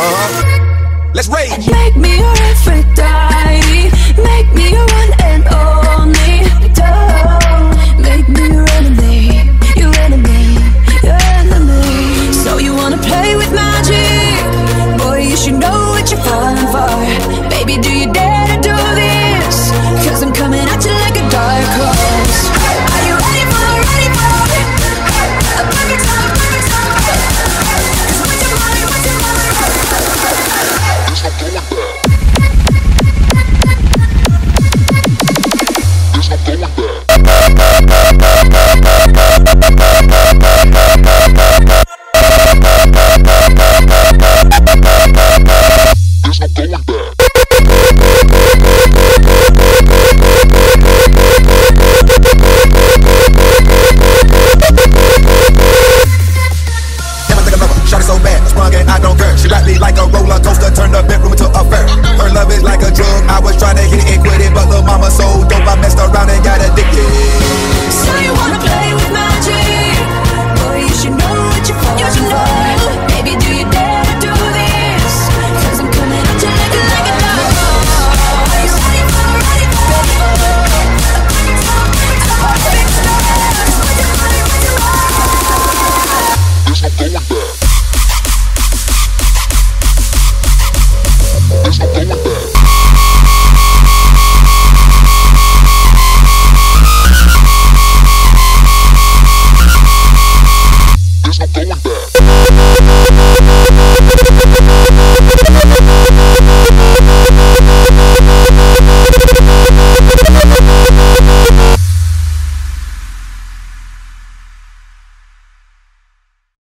Let's rage. Make me your Aphrodite, make me your one and only. Don't make me your enemy, your enemy, your enemy. So you wanna play with magic? Boy, you should know what you're falling for. Baby, do you dare to do this? 'Cause I'm coming at you like a dark horse. Are you ready for it? A perfect time, perfect time. 'Cause what's your mind, what's your mind? There's no going back.